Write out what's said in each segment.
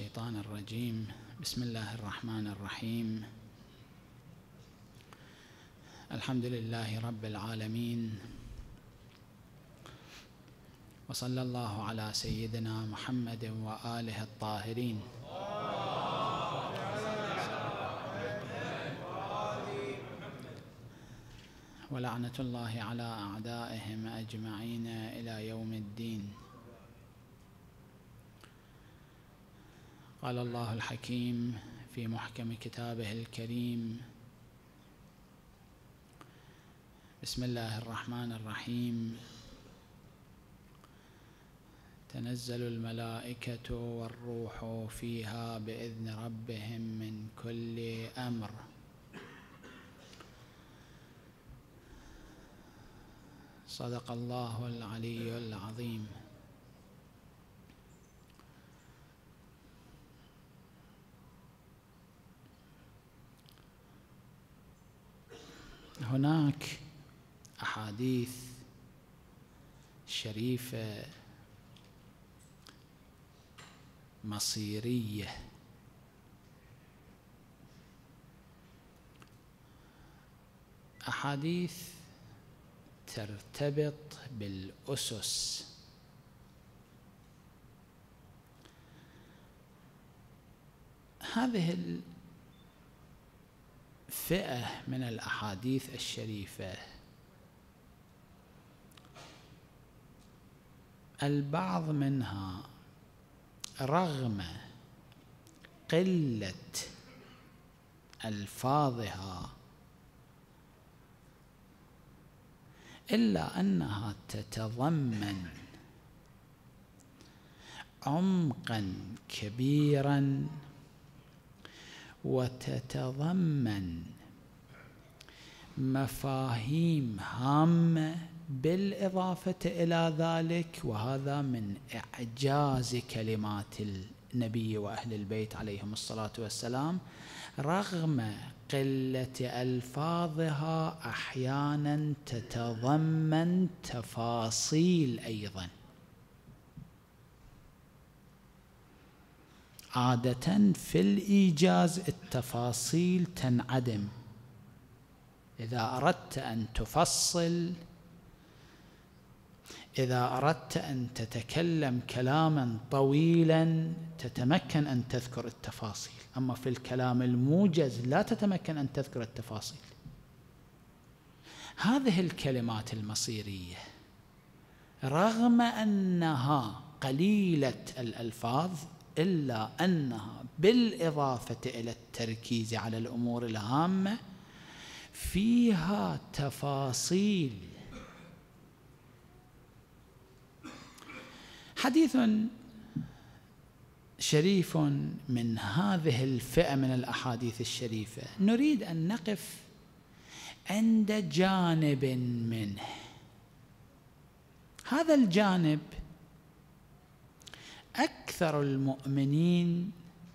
الشيطان الرجيم. بسم الله الرحمن الرحيم. الحمد لله رب العالمين، وصلى الله على سيدنا محمد وآله الطاهرين. ولعنة الله على أعدائهم أجمعين إلى يوم الدين. قال الله الحكيم في محكم كتابه الكريم: بسم الله الرحمن الرحيم. تنزل الملائكة والروح فيها بإذن ربهم من كل أمر. صدق الله العلي العظيم. هناك أحاديث شريفة مصيرية أحاديث ترتبط بالأسس. هذه الفئة من الأحاديث الشريفة البعض منها رغم قلة ألفاظها إلا أنها تتضمن عمقا كبيرا، وتتضمن مفاهيم هامة بالإضافة إلى ذلك، وهذا من إعجاز كلمات النبي وأهل البيت عليهم الصلاة والسلام. رغم قلة ألفاظها أحيانا تتضمن تفاصيل أيضا. عادة في الإيجاز التفاصيل تنعدم. إذا أردت أن تفصل، إذا أردت أن تتكلم كلاما طويلا تتمكن أن تذكر التفاصيل، أما في الكلام الموجز لا تتمكن أن تذكر التفاصيل. هذه الكلمات المصيرية رغم أنها قليلة الألفاظ إلا أنها بالإضافة إلى التركيز على الأمور الهامة فيها تفاصيل. حديث شريف من هذه الفئة من الأحاديث الشريفة نريد أن نقف عند جانب منه. هذا الجانب أكثر المؤمنين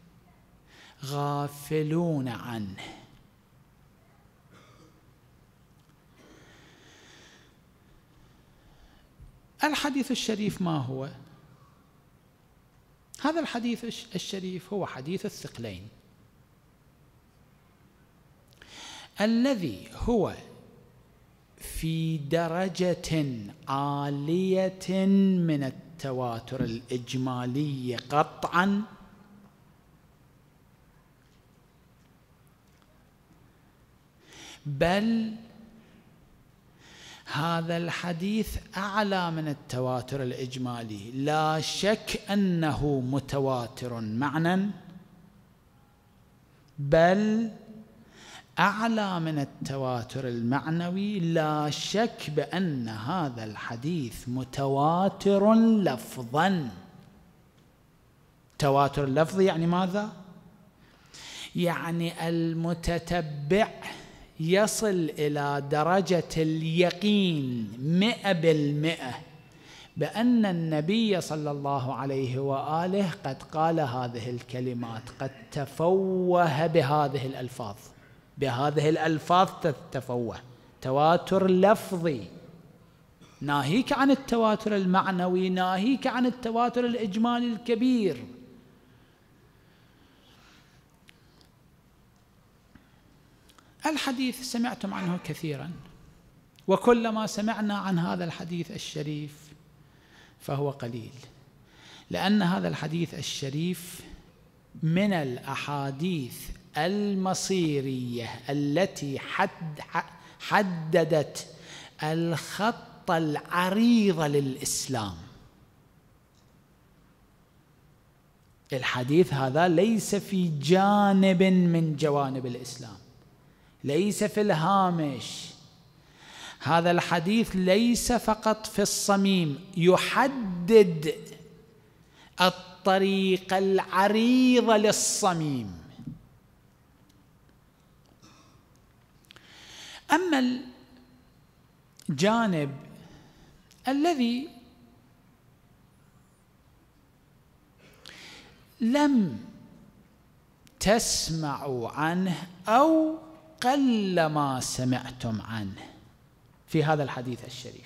غافلون عنه. الحديث الشريف ما هو؟ هذا الحديث الشريف هو حديث الثقلين، الذي هو في درجة عالية من التواتر الإجمالي قطعا، بل هذا الحديث أعلى من التواتر الإجمالي. لا شك أنه متواتر معنى، بل أعلى من التواتر المعنوي. لا شك بأن هذا الحديث متواتر لفظا. تواتر اللفظي يعني ماذا؟ يعني المتتبع يصل إلى درجة اليقين 100% بأن النبي صلى الله عليه وآله قد قال هذه الكلمات، قد تفوه بهذه الألفاظ. بهذه الألفاظ تتفوه. تواتر لفظي، ناهيك عن التواتر المعنوي، ناهيك عن التواتر الإجمالي الكبير. الحديث سمعتم عنه كثيرا، وكلما سمعنا عن هذا الحديث الشريف فهو قليل، لأن هذا الحديث الشريف من الأحاديث المصيرية التي حددت الخط العريض للإسلام. الحديث هذا ليس في جانب من جوانب الإسلام، ليس في الهامش. هذا الحديث ليس فقط في الصميم، يحدد الطريق العريض للصميم. أما الجانب الذي لم تسمعوا عنه أو قل ما سمعتم عنه في هذا الحديث الشريف،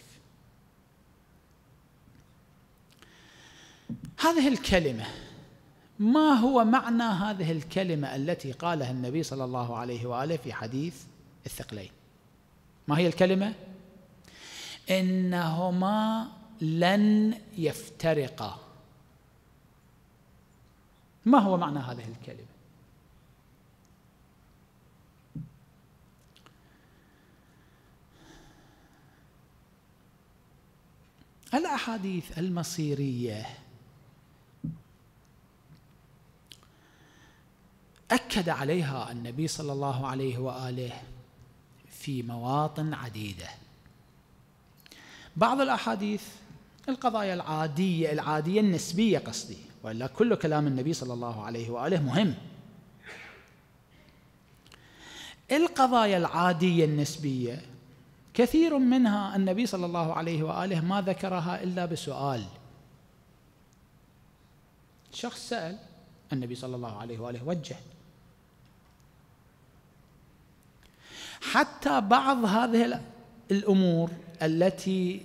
هذه الكلمة، ما هو معنى هذه الكلمة التي قالها النبي صلى الله عليه وآله في حديث الثقلين؟ ما هي الكلمة؟ إنهما لن يفترقا. ما هو معنى هذه الكلمة؟ الأحاديث المصيرية أكد عليها النبي صلى الله عليه وآله في مواطن عديدة. بعض الأحاديث القضايا العادية النسبية قصدي، وإلا كل كلام النبي صلى الله عليه وآله مهم. القضايا العادية النسبية كثير منها النبي صلى الله عليه وآله ما ذكرها إلا بسؤال. شخص سأل النبي صلى الله عليه وآله وجه. حتى بعض هذه الأمور التي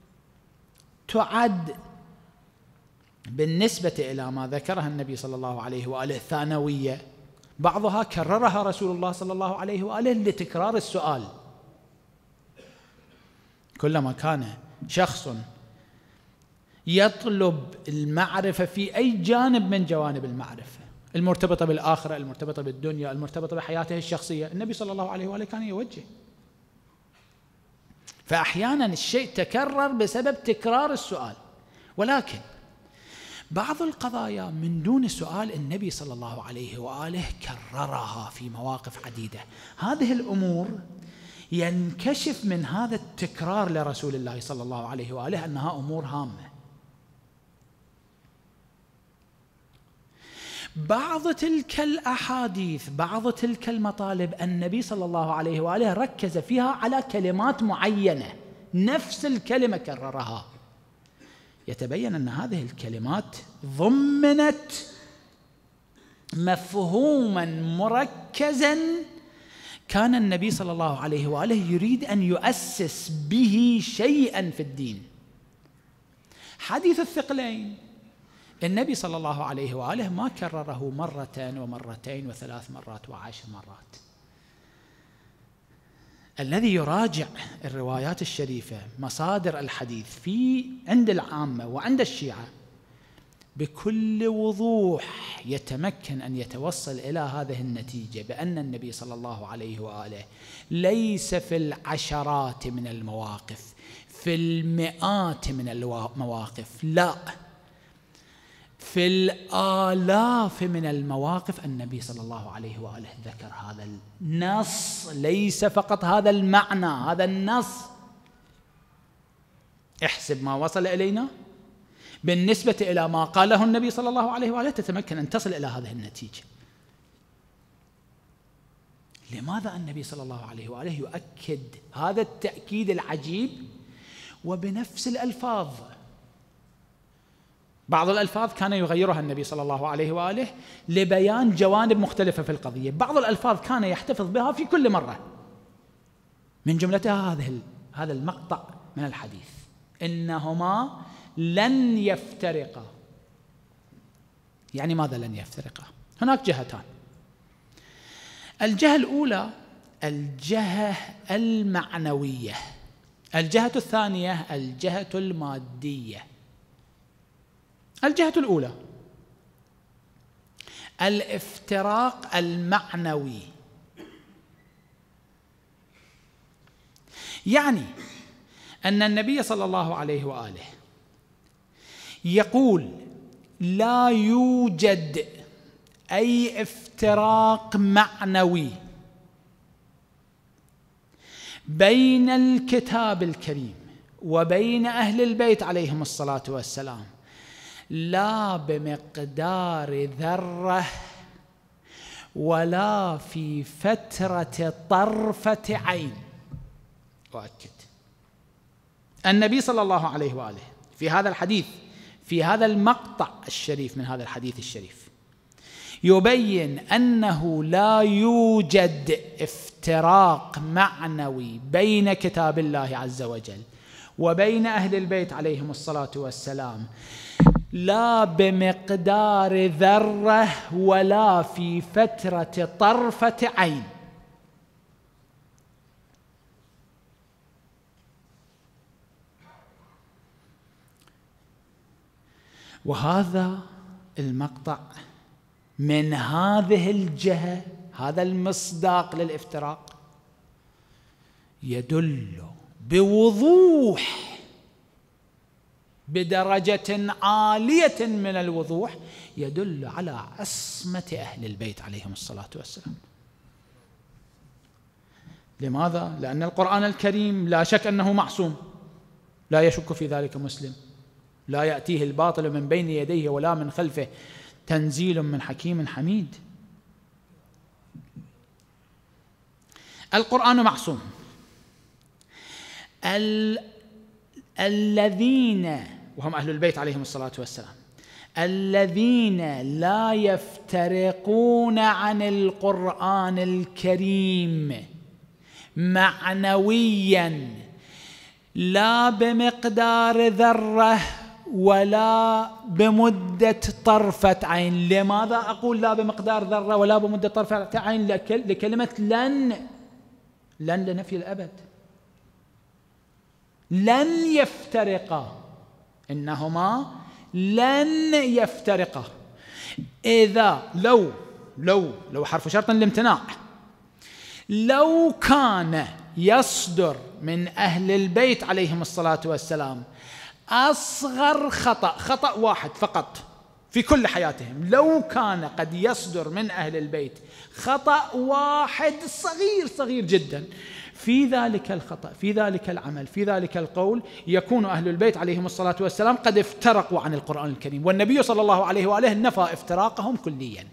تعد بالنسبة إلى ما ذكرها النبي صلى الله عليه وآله ثانوية، بعضها كررها رسول الله صلى الله عليه وآله لتكرار السؤال. كلما كان شخص يطلب المعرفة في أي جانب من جوانب المعرفة المرتبطة بالآخرة، المرتبطة بالدنيا، المرتبطة بحياته الشخصية، النبي صلى الله عليه وآله كان يوجه. فأحيانا الشيء تكرر بسبب تكرار السؤال، ولكن بعض القضايا من دون سؤال النبي صلى الله عليه وآله كررها في مواقف عديدة. هذه الأمور ينكشف من هذا التكرار لرسول الله صلى الله عليه وآله أنها أمور هامة. بعض تلك الأحاديث، بعض تلك المطالب، النبي صلى الله عليه وآله ركز فيها على كلمات معينة، نفس الكلمة كررها. يتبين أن هذه الكلمات ضمنت مفهوما مركزا كان النبي صلى الله عليه وآله يريد أن يؤسس به شيئا في الدين. حديث الثقلين النبي صلى الله عليه وآله ما كرره مرة ومرتين وثلاث مرات وعشر مرات. الذي يراجع الروايات الشريفة، مصادر الحديث عند العامة وعند الشيعة، بكل وضوح يتمكن أن يتوصل إلى هذه النتيجة، بأن النبي صلى الله عليه وآله ليس في العشرات من المواقف، في المئات من المواقف، لا، في الآلاف من المواقف النبي صلى الله عليه وآله ذكر هذا النص، ليس فقط هذا المعنى، هذا النص. احسب ما وصل إلينا بالنسبة إلى ما قاله النبي صلى الله عليه وآله، تتمكن أن تصل إلى هذه النتيجة. لماذا النبي صلى الله عليه وآله يؤكد هذا التأكيد العجيب وبنفس الألفاظ؟ بعض الألفاظ كان يغيرها النبي صلى الله عليه وآله لبيان جوانب مختلفة في القضية، بعض الألفاظ كان يحتفظ بها في كل مرة، من جملتها هذا المقطع من الحديث: إنهما لن يفترقا. يعني ماذا لن يفترقا؟ هناك جهتان. الجهة الأولى الجهة المعنوية. الجهة الثانية الجهة المادية. الجهة الأولى الافتراق المعنوي، يعني أن النبي صلى الله عليه وآله يقول لا يوجد أي افتراق معنوي بين الكتاب الكريم وبين أهل البيت عليهم الصلاة والسلام لا بمقدار ذرة ولا في فترة طرفة عين. أؤكد، النبي صلى الله عليه وآله في هذا الحديث، في هذا المقطع الشريف من هذا الحديث الشريف، يبين أنه لا يوجد افتراق معنوي بين كتاب الله عز وجل وبين أهل البيت عليهم الصلاة والسلام لا بمقدار ذرة ولا في فترة طرفة عين. وهذا المقطع من هذه الجهة، هذا المصداق للافتراق، يدل بوضوح، بدرجة عالية من الوضوح، يدل على عصمة أهل البيت عليهم الصلاة والسلام. لماذا؟ لأن القرآن الكريم لا شك أنه معصوم، لا يشك في ذلك مسلم، لا يأتيه الباطل من بين يديه ولا من خلفه، تنزيل من حكيم حميد. القرآن معصوم. الذين وهم أهل البيت عليهم الصلاة والسلام الذين لا يفترقون عن القرآن الكريم معنويا لا بمقدار ذرة ولا بمدة طرفة عين. لماذا أقول لا بمقدار ذرة ولا بمدة طرفة عين؟ لكلمة لن لنفي الأبد، لن يفترقا، إنهما لن يفترقا. إذا لو حرف شرط الامتناع، لو كان يصدر من أهل البيت عليهم الصلاة والسلام أصغر خطأ واحد فقط في كل حياتهم، لو كان قد يصدر من أهل البيت خطأ واحد صغير جدا في ذلك الخطأ، في ذلك العمل، في ذلك القول، يكون أهل البيت عليهم الصلاة والسلام قد افترقوا عن القرآن الكريم، والنبي صلى الله عليه وآله نفى افتراقهم كليا.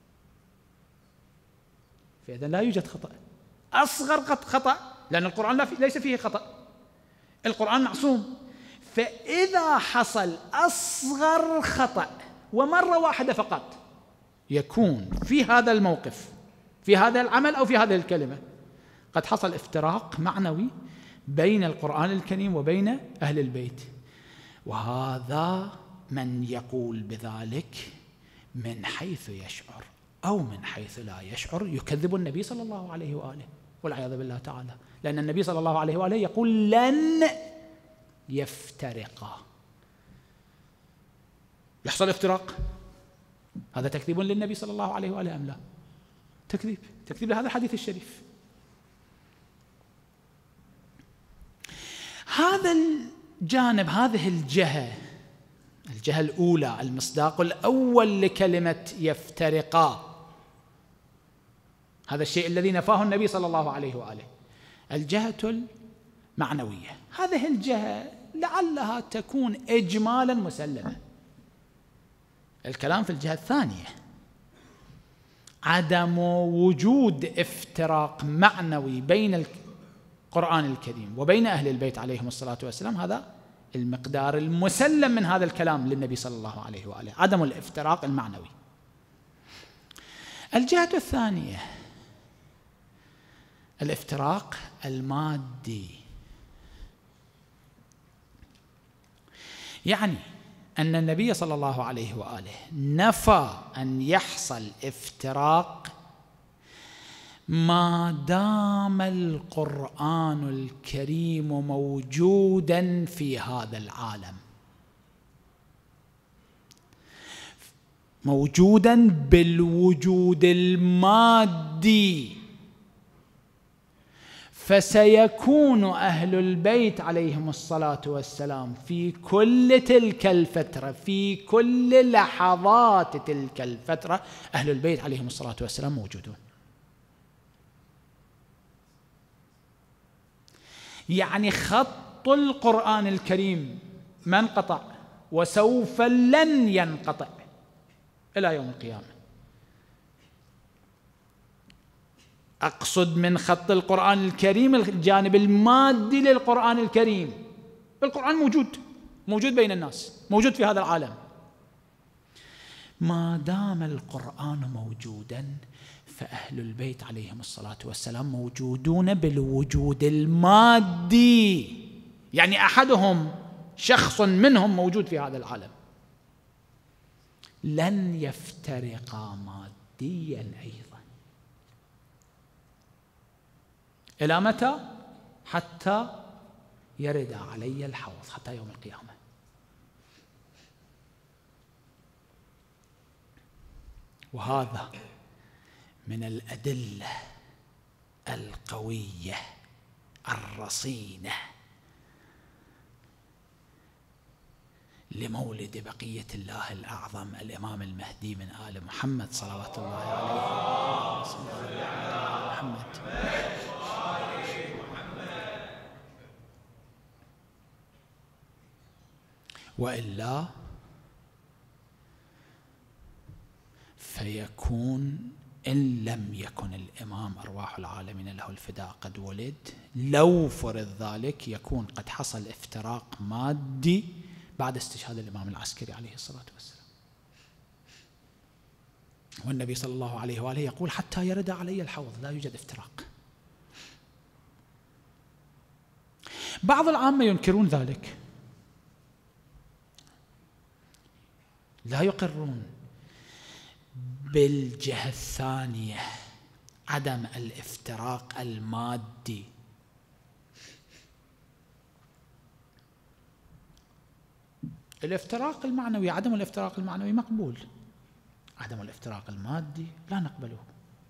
فإذا لا يوجد خطأ، أصغر خطأ، لأن القرآن ليس فيه خطأ، القرآن معصوم. فإذا حصل أصغر خطأ ومرة واحدة فقط، يكون في هذا الموقف، في هذا العمل أو في هذه الكلمة، قد حصل افتراق معنوي بين القرآن الكريم وبين أهل البيت. وهذا من يقول بذلك من حيث يشعر أو من حيث لا يشعر يكذب النبي صلى الله عليه وآله والعياذ بالله تعالى، لأن النبي صلى الله عليه وآله يقول لن يفترقا. يحصل افتراق، هذا تكذيب للنبي صلى الله عليه وآله أم لا؟ تكذيب لهذا الحديث الشريف. هذا الجانب، هذه الجهة الأولى، المصداق الأول لكلمة يفترقا، هذا الشيء الذي نفاه النبي صلى الله عليه وآله، الجهة المعنوية. هذه الجهة لعلها تكون إجمالا مسلمة. الكلام في الجهة الثانية، عدم وجود افتراق معنوي بين القرآن الكريم وبين أهل البيت عليهم الصلاة والسلام، هذا المقدار المسلم من هذا الكلام للنبي صلى الله عليه وآله، عدم الافتراق المعنوي. الجهة الثانية الافتراق المادي، يعني أن النبي صلى الله عليه وآله نفى أن يحصل افتراق ما دام القرآن الكريم موجودا في هذا العالم، موجودا بالوجود المادي، فسيكون أهل البيت عليهم الصلاة والسلام في كل تلك الفترة، في كل لحظات تلك الفترة، أهل البيت عليهم الصلاة والسلام موجودون. يعني خط القرآن الكريم ما انقطع وسوف لن ينقطع إلى يوم القيامة. أقصد من خط القرآن الكريم الجانب المادي للقرآن الكريم. القرآن موجود بين الناس، موجود في هذا العالم. ما دام القرآن موجودا فأهل البيت عليهم الصلاة والسلام موجودون بالوجود المادي، يعني أحدهم، شخص منهم موجود في هذا العالم. لن يفترقا ماديا أيضا. إلى متى؟ حتى يرد علي الحوض، حتى يوم القيامة. وهذا من الأدلة القوية الرصينة لمولد بقية الله الأعظم الإمام المهدي من آل محمد صلوات الله عليه. محمد. وإلا فيكون إن لم يكن الإمام أرواح العالمين له الفداء قد ولد، لو فرض ذلك يكون قد حصل افتراق مادي بعد استشهاد الإمام العسكري عليه الصلاة والسلام. والنبي صلى الله عليه وآله يقول حتى يرد علي الحوض، لا يوجد افتراق. بعض العامة ينكرون ذلك، لا يقرون بالجهة الثانية، عدم الافتراق المادي. الافتراق المعنوي، عدم الافتراق المعنوي مقبول، عدم الافتراق المادي لا نقبله.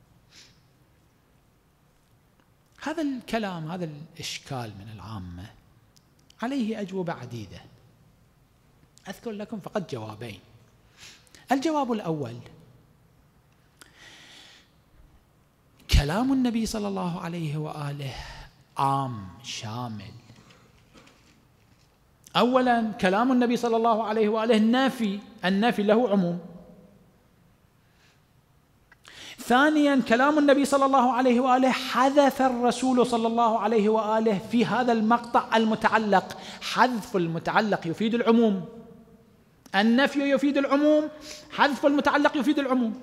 هذا الكلام، هذا الإشكال من العامة عليه أجوبة عديدة، أذكر لكم فقط جوابين. الجواب الأول: كلام النبي صلى الله عليه وآله عام شامل. أولا كلام النبي صلى الله عليه وآله نافي، النافي له عموم. ثانيا كلام النبي صلى الله عليه وآله حذف الرسول صلى الله عليه وآله في هذا المقطع المتعلق. حذف المتعلق يفيد العموم، النفي يفيد العموم، حذف المتعلق يفيد العموم.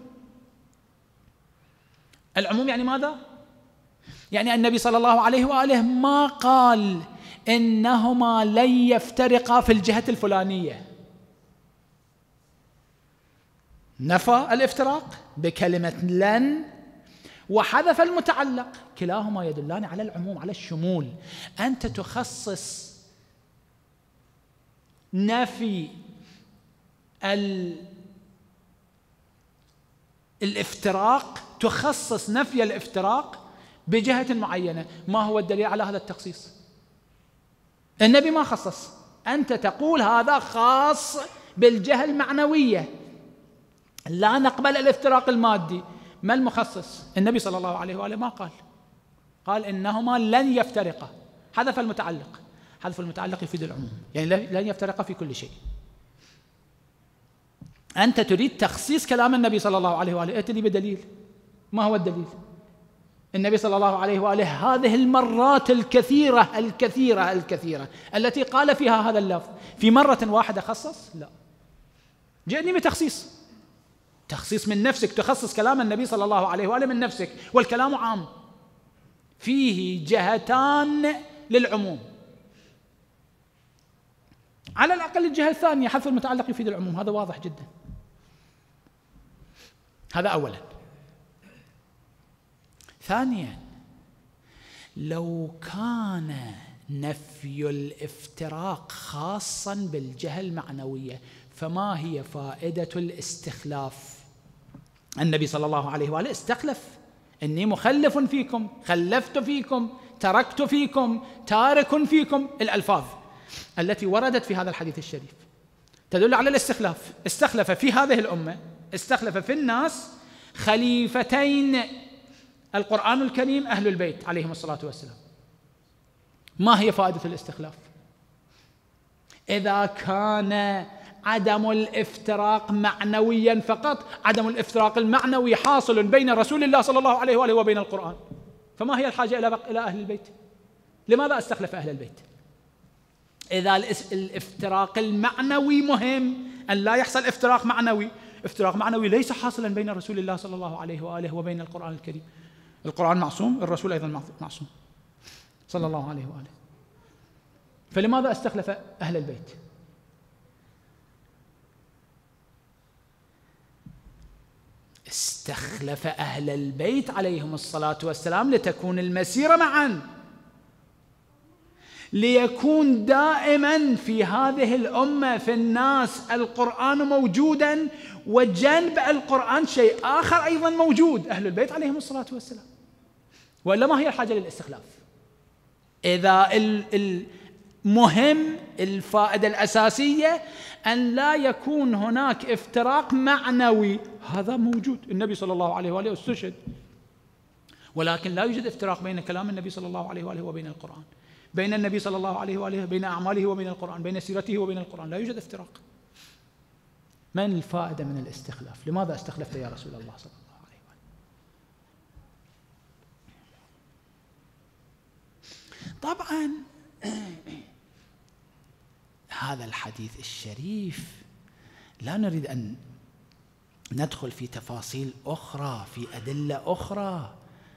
العموم يعني ماذا؟ يعني النبي صلى الله عليه وآله ما قال إنهما لن يفترقا في الجهة الفلانية، نفى الافتراق بكلمة لن وحذف المتعلق، كلاهما يدلان على العموم، على الشمول. أنت تخصص نفي الافتراق، تخصص نفي الافتراق بجهة معينة. ما هو الدليل على هذا التخصيص؟ النبي ما خصص، أنت تقول هذا خاص بالجهة المعنوية، لا نقبل الافتراق المادي. ما المخصص؟ النبي صلى الله عليه وآله ما قال إنهما لن يفترقا، حذف المتعلق. حذف المتعلق يفيد العموم، يعني لن يفترقا في كل شيء. أنت تريد تخصيص كلام النبي صلى الله عليه وآله، ائتني بدليل. ما هو الدليل؟ النبي صلى الله عليه وآله هذه المرات الكثيرة التي قال فيها هذا اللفظ، في مرة واحدة خصص؟ لا. جئني بتخصيص، تخصيص من نفسك، تخصص كلام النبي صلى الله عليه وآله من نفسك، والكلام عام فيه جهتان للعموم. على الأقل الجهة الثانية حذف المتعلق يفيد العموم، هذا واضح جدا. هذا أولا. ثانيا، لو كان نفي الافتراق خاصا بالجهة المعنوية فما هي فائدة الاستخلاف؟ النبي صلى الله عليه وآله استخلف: إني مخلف فيكم، خلفت فيكم، تركت فيكم، تارك فيكم. الألفاظ التي وردت في هذا الحديث الشريف تدل على الاستخلاف. استخلف في هذه الأمة، استخلف في الناس خليفتين القرآن الكريم أهل البيت عليهم الصلاة والسلام. ما هي فائدة الاستخلاف؟ إذا كان عدم الافتراق معنويا فقط، عدم الافتراق المعنوي حاصل بين رسول الله صلى الله عليه وآله وبين القرآن، فما هي الحاجة إلى أهل البيت؟ لماذا استخلف أهل البيت؟ إذا الافتراق المعنوي مهم، أن لا يحصل افتراق معنوي. افتراق معنوي ليس حاصلا بين رسول الله صلى الله عليه وآله وبين القرآن الكريم. القرآن معصوم، الرسول أيضا معصوم صلى الله عليه وآله. فلماذا استخلف أهل البيت؟ استخلف أهل البيت عليهم الصلاة والسلام لتكون المسيرة معا، ليكون دائما في هذه الأمة في الناس القرآن موجودا، وجنب القرآن شيء آخر أيضا موجود، أهل البيت عليهم الصلاة والسلام. وإلا ما هي الحاجة للاستخلاف؟ إذا المهم الفائدة الأساسية أن لا يكون هناك افتراق معنوي، هذا موجود. النبي صلى الله عليه وآله استشهد، ولكن لا يوجد افتراق بين كلام النبي صلى الله عليه وآله وبين القرآن، بين النبي صلى الله عليه وآله، بين أعماله وبين القرآن، بين سيرته وبين القرآن، لا يوجد افتراق. من الفائدة من الاستخلاف؟ لماذا استخلفت يا رسول الله صلى الله عليه وآله؟ طبعا هذا الحديث الشريف لا نريد أن ندخل في تفاصيل أخرى، في أدلة أخرى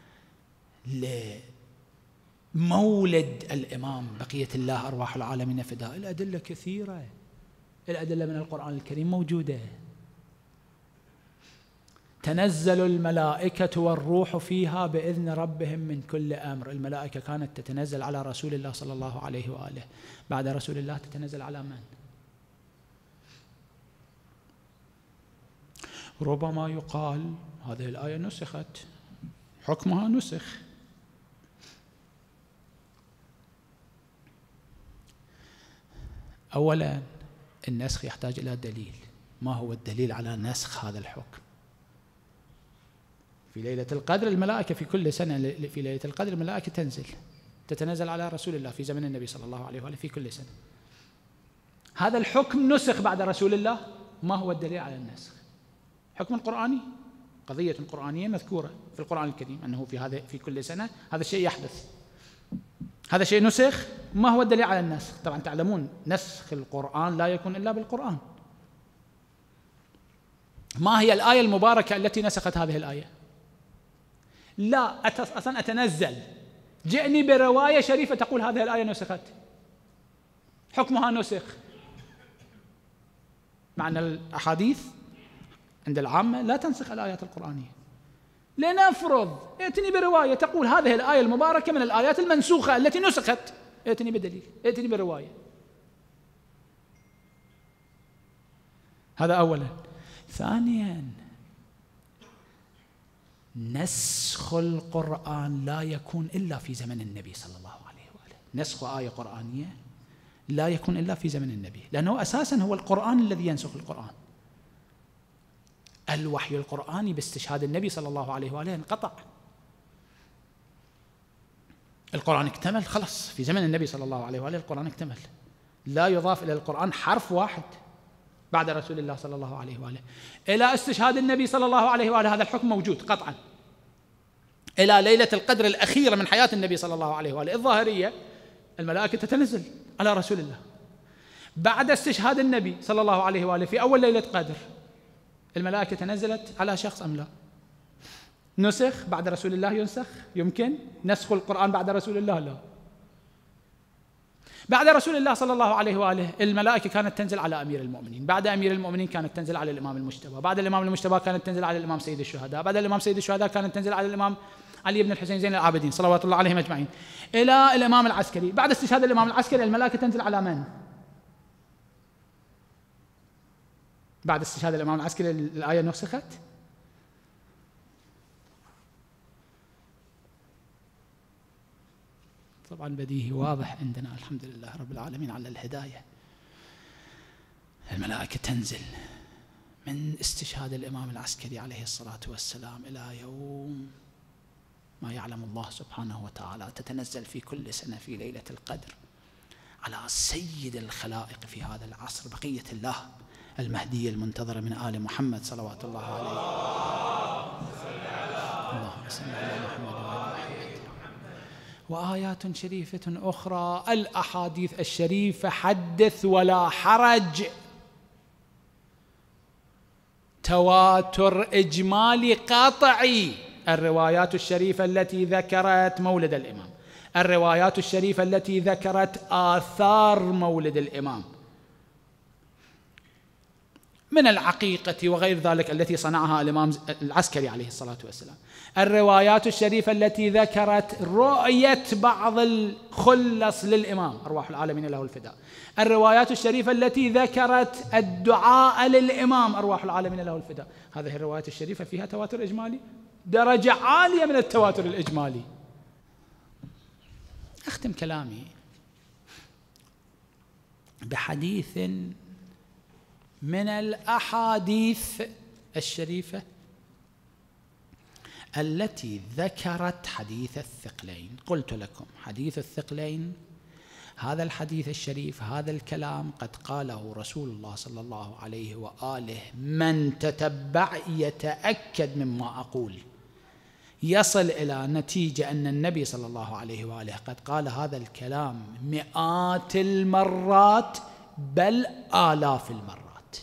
لمولد الإمام بقية الله أرواح العالمين فداء. الأدلة كثيرة، الأدلة من القرآن الكريم موجودة. تنزل الملائكة والروح فيها بإذن ربهم من كل أمر. الملائكة كانت تتنزل على رسول الله صلى الله عليه وآله، بعد رسول الله تتنزل على من؟ ربما يقال هذه الآية نسخت، حكمها نسخ. أولا النسخ يحتاج إلى دليل. ما هو الدليل على نسخ هذا الحكم؟ في ليلة القدر الملائكة في كل سنة، في ليلة القدر الملائكة تتنزل على رسول الله في زمن النبي صلى الله عليه وآله في كل سنة. هذا الحكم نسخ بعد رسول الله. ما هو الدليل على النسخ؟ حكم قرآني، قضية قرآنية مذكورة في القرآن الكريم أنه في كل سنة هذا الشيء يحدث، هذا شيء نسخ. ما هو الدليل على النسخ؟ طبعا تعلمون نسخ القرآن لا يكون إلا بالقرآن. ما هي الآية المباركة التي نسخت هذه الآية؟ لا أصلا أتنزل، جئني برواية شريفة تقول هذه الآية نسخت، حكمها نسخ. معنى الأحاديث عند العامة لا تنسخ الآيات القرآنية. لنفرض ائتني برواية تقول هذه الآية المباركة من الآيات المنسوخة التي نسخت، ائتني بدليل، ائتني برواية. هذا أولا. ثانيا نسخ القرآن لا يكون إلا في زمن النبي صلى الله عليه وآله. نسخ آية قرآنية لا يكون إلا في زمن النبي، لأنه أساسا هو القرآن الذي ينسخ القرآن. الوحي القرآني باستشهاد النبي صلى الله عليه وآله انقطع، القرآن اكتمل خلص في زمن النبي صلى الله عليه وآله. القرآن اكتمل، لا يضاف إلى القرآن حرف واحد بعد رسول الله صلى الله عليه وآله. إلى استشهاد النبي صلى الله عليه وآله هذا الحكم موجود قطعا. إلى ليلة القدر الأخيرة من حياة النبي صلى الله عليه وآله الظاهرية الملائكة تتنزل على رسول الله. بعد استشهاد النبي صلى الله عليه وآله في أول ليلة قدر الملائكة تنزلت على شخص أم لا؟ نسخ بعد رسول الله؟ ينسخ؟ يمكن نسخ القرآن بعد رسول الله؟ لا. بعد رسول الله صلى الله عليه وآله الملائكة كانت تنزل على أمير المؤمنين، بعد أمير المؤمنين كانت تنزل على الإمام المجتبى، بعد الإمام المجتبى كانت تنزل على الإمام سيد الشهداء، بعد الإمام سيد الشهداء كانت تنزل على الإمام علي بن الحسين زين العابدين صلوات الله عليهم أجمعين إلى الإمام العسكري. بعد استشهاد الإمام العسكري الملائكة تنزل على من؟ بعد استشهاد الإمام العسكري الآية نسخت. طبعا بديهي واضح عندنا، الحمد لله رب العالمين على الهداية. الملائكة تنزل من استشهاد الإمام العسكري عليه الصلاة والسلام إلى يوم ما يعلم الله سبحانه وتعالى، تتنزل في كل سنة في ليلة القدر على سيد الخلائق في هذا العصر، بقية الله المهدي المنتظر من آل محمد صلوات الله عليه. اللهم صل على محمد وعلى محمد. وآيات شريفة أخرى، الأحاديث الشريفة حدث ولا حرج، تواتر إجمالي قاطعي. الروايات الشريفة التي ذكرت مولد الإمام، الروايات الشريفة التي ذكرت آثار مولد الإمام من العقيقة وغير ذلك التي صنعها الإمام العسكري عليه الصلاة والسلام، الروايات الشريفة التي ذكرت رؤية بعض الخلص للإمام أرواح العالمين له الفداء، الروايات الشريفة التي ذكرت الدعاء للإمام أرواح العالمين له الفداء. هذه الروايات الشريفة فيها تواتر إجمالي درجة عالية من التواتر الإجمالي. أختم كلامي بحديث من الأحاديث الشريفة التي ذكرت حديث الثقلين. قلت لكم حديث الثقلين، هذا الحديث الشريف، هذا الكلام قد قاله رسول الله صلى الله عليه وآله، من تتبع يتأكد مما أقول، يصل إلى نتيجة أن النبي صلى الله عليه وآله قد قال هذا الكلام مئات المرات بل آلاف المرات.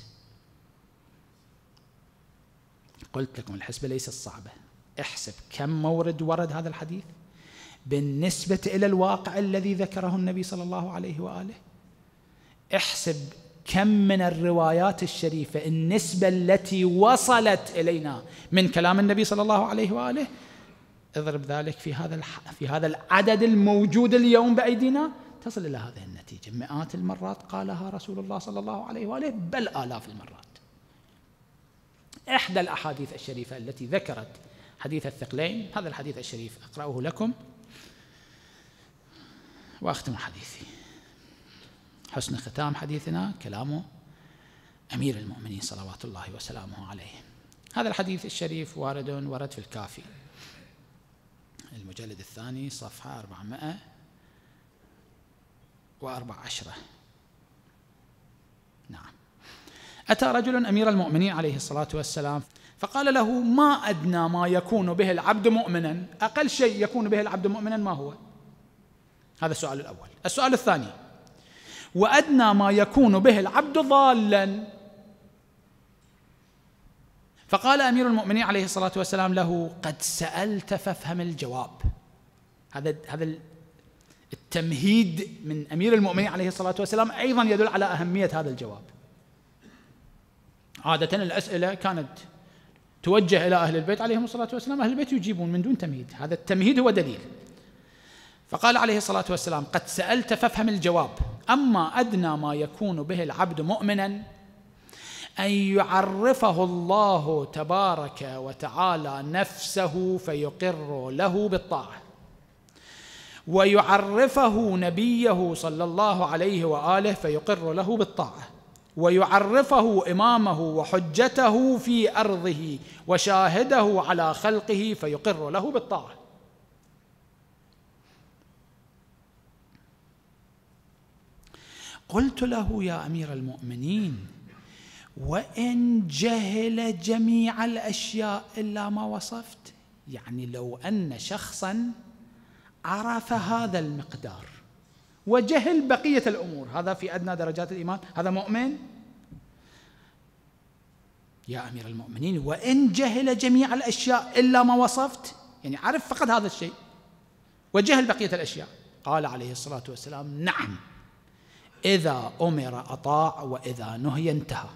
قلت لكم الحسبة ليست صعبة، احسب كم مورد ورد هذا الحديث بالنسبة إلى الواقع الذي ذكره النبي صلى الله عليه وآله، احسب كم من الروايات الشريفة النسبة التي وصلت إلينا من كلام النبي صلى الله عليه وآله، اضرب ذلك في هذا العدد الموجود اليوم بأيدينا، تصل إلى هذه النتيجة. مئات المرات قالها رسول الله صلى الله عليه وآله بل آلاف المرات. إحدى الأحاديث الشريفة التي ذكرت حديث الثقلين، هذا الحديث الشريف أقرأه لكم وأختم حديثي. حسن ختام حديثنا كلام أمير المؤمنين صلوات الله وسلامه عليه. هذا الحديث الشريف ورد في الكافي المجلد الثاني صفحة 414. نعم. أتى رجل أمير المؤمنين عليه الصلاة والسلام فقال له: ما أدنى ما يكون به العبد مؤمنا، أقل شيء يكون به العبد مؤمنا ما هو؟ هذا السؤال الأول. السؤال الثاني: وأدنى ما يكون به العبد ضالا. فقال أمير المؤمنين عليه الصلاة والسلام له: قد سألت فافهم الجواب. هذا التمهيد من أمير المؤمنين عليه الصلاة والسلام أيضا يدل على أهمية هذا الجواب. عادة الأسئلة كانت توجه إلى أهل البيت عليهم الصلاة والسلام، أهل البيت يجيبون من دون تمهيد، هذا التمهيد هو دليل. فقال عليه الصلاة والسلام: قد سألت فافهم الجواب، أما أدنى ما يكون به العبد مؤمنا أن يعرفه الله تبارك وتعالى نفسه فيقر له بالطاعة، ويعرفه نبيه صلى الله عليه وآله فيقر له بالطاعة، ويعرفه إمامه وحجته في أرضه وشاهده على خلقه فيقر له بالطاعة. قلت له: يا أمير المؤمنين، وإن جهل جميع الأشياء إلا ما وصفت، يعني لو أن شخصا عرف هذا المقدار وجهل بقية الأمور، هذا في أدنى درجات الإيمان، هذا مؤمن؟ يا أمير المؤمنين، وإن جهل جميع الأشياء إلا ما وصفت، يعني عرف فقط هذا الشيء وجهل بقية الأشياء. قال عليه الصلاة والسلام: نعم، إذا أمر أطاع وإذا نهي انتهى.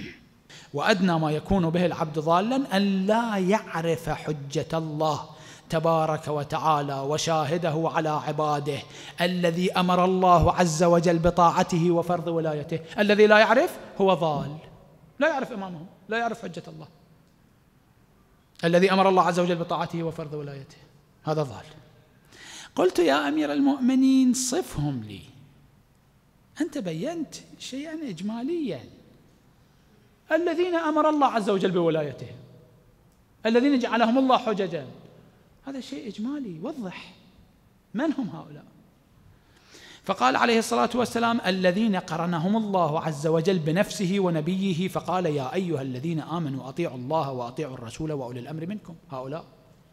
وأدنى ما يكون به العبد ضالا أن لا يعرف حجة الله تبارك وتعالى وشاهده على عباده الذي أمر الله عز وجل بطاعته وفرض ولايته. الذي لا يعرف هو ضال، لا يعرف إمامه، لا يعرف حجة الله. الذي أمر الله عز وجل بطاعته وفرض ولايته هذا ضال. قلت يا أمير المؤمنين صفهم لي. أنت بينت شيئا إجماليا، الذين أمر الله عز وجل بولايتهم، الذين جعلهم الله حججا، هذا شيء إجمالي، وضح من هم هؤلاء. فقال عليه الصلاة والسلام الذين قرنهم الله عز وجل بنفسه ونبيه، فقال يا أيها الذين آمنوا أطيعوا الله وأطيعوا الرسول وأولي الأمر منكم. هؤلاء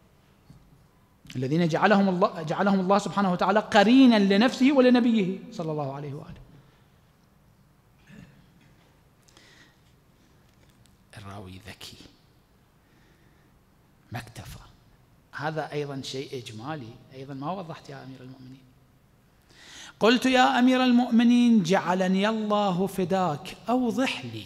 الذين جعلهم الله سبحانه وتعالى قرينا لنفسه ولنبيه صلى الله عليه وآله. الراوي ذكي ما اكتفى، هذا أيضا شيء إجمالي، أيضا ما وضحت يا أمير المؤمنين. قلت يا أمير المؤمنين جعلني الله فداك أوضح لي.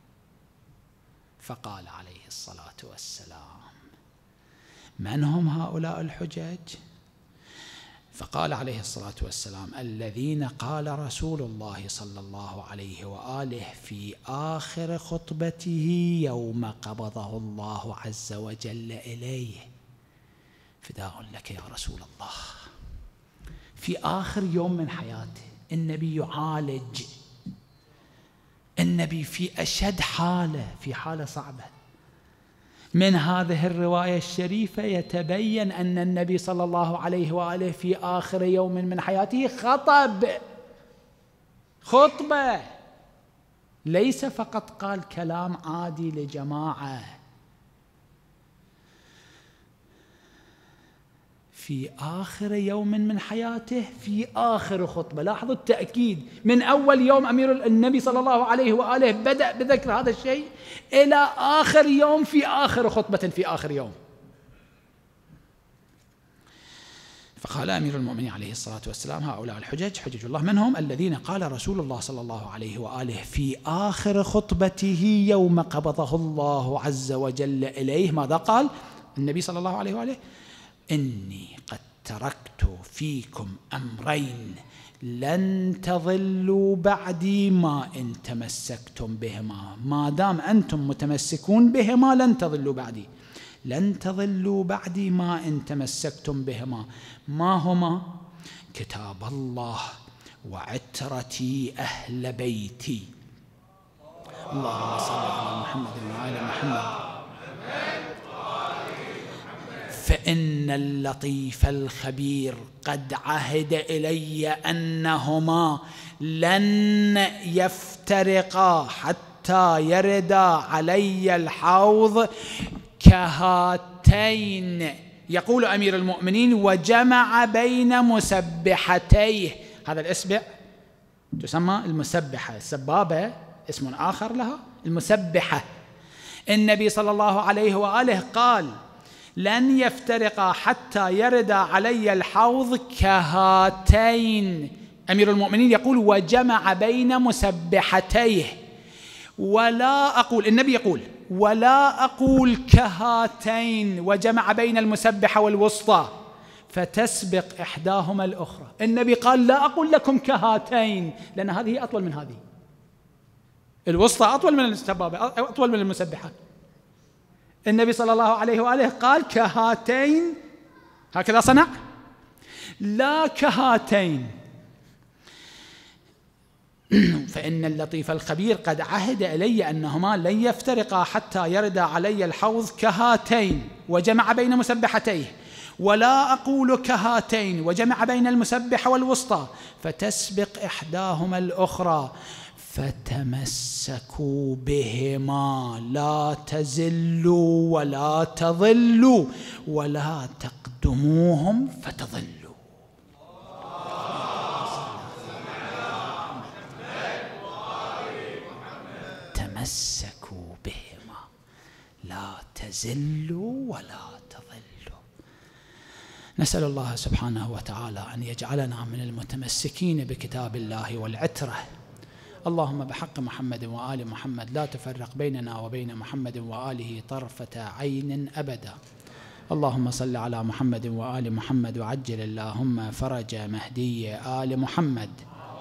فقال عليه الصلاة والسلام من هم هؤلاء الحجج؟ فقال عليه الصلاة والسلام الذين قال رسول الله صلى الله عليه وآله في آخر خطبته يوم قبضه الله عز وجل إليه: فداء لك يا رسول الله. في آخر يوم من حياته النبي يعالج، النبي في أشد حالة، في حالة صعبة. من هذه الرواية الشريفة يتبين أن النبي صلى الله عليه وآله في آخر يوم من حياته خطبة، ليس فقط قال كلام عادي لجماعة، في آخر يوم من حياته في آخر خطبة. لاحظوا التأكيد، من أول يوم أمير النبي صلى الله عليه وآله بدأ بذكر هذا الشيء إلى آخر يوم في آخر خطبة في آخر يوم. فقال أمير المؤمنين عليه الصلاة والسلام هؤلاء الحجج حجج الله منهم الذين قال رسول الله صلى الله عليه وآله في آخر خطبته يوم قبضه الله عز وجل إليه. ماذا قال النبي صلى الله عليه وآله؟ إني قد تركت فيكم أمرين لن تضلوا بعدي ما إن تمسكتم بهما. ما دام أنتم متمسكون بهما لن تضلوا بعدي، لن تضلوا بعدي ما إن تمسكتم بهما. ما هما؟ كتاب الله وعترتي أهل بيتي. اللهم صل على محمد وعلى محمد. فإن اللطيف الخبير قد عهد إلي أنهما لن يفترقا حتى يردا علي الحوض كهاتين. يقول أمير المؤمنين وجمع بين مسبحتيه. هذا الإصبع تسمى المسبحة، السبابة اسم آخر لها المسبحة. النبي صلى الله عليه وآله قال لن يفترقا حتى يرد علي الحوض كهاتين. أمير المؤمنين يقول وجمع بين مسبحتيه. ولا أقول، النبي يقول ولا أقول كهاتين، وجمع بين المسبحة والوسطى فتسبق إحداهما الأخرى. النبي قال لا أقول لكم كهاتين لأن هذه أطول من هذه، الوسطى أطول من السبابة، أطول من المسبحة. النبي صلى الله عليه وآله قال كهاتين، هكذا صنع، لا كهاتين. فإن اللطيف الخبير قد عهد إلي أنهما لن يفترقا حتى يرد علي الحوض كهاتين، وجمع بين مسبحتيه. ولا أقول كهاتين، وجمع بين المسبحة والوسطى فتسبق إحداهما الأخرى. فتمسكوا بهما لا تزلوا ولا تضلوا ولا تقدموهم فتضلوا. تمسكوا بهما لا تزلوا ولا تضلوا. نسأل الله سبحانه وتعالى أن يجعلنا من المتمسكين بكتاب الله والعترة. اللهم بحق محمد وآل محمد لا تفرق بيننا وبين محمد وآله طرفة عين أبدا. اللهم صل على محمد وآل محمد وعجل اللهم فرج مهدي آل محمد.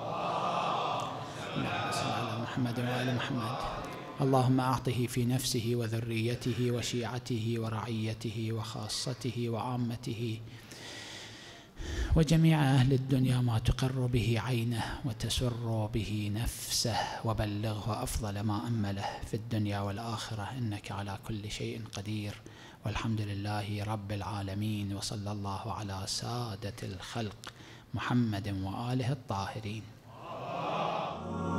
اللهم صل على محمد وآل محمد. اللهم أعطه في نفسه وذريته وشيعته ورعيته وخاصته وعامته وجميع أهل الدنيا ما تقر به عينه وتسر به نفسه، وبلغه أفضل ما أمله في الدنيا والآخرة، إنك على كل شيء قدير، والحمد لله رب العالمين، وصلى الله على سادة الخلق محمد وآله الطاهرين.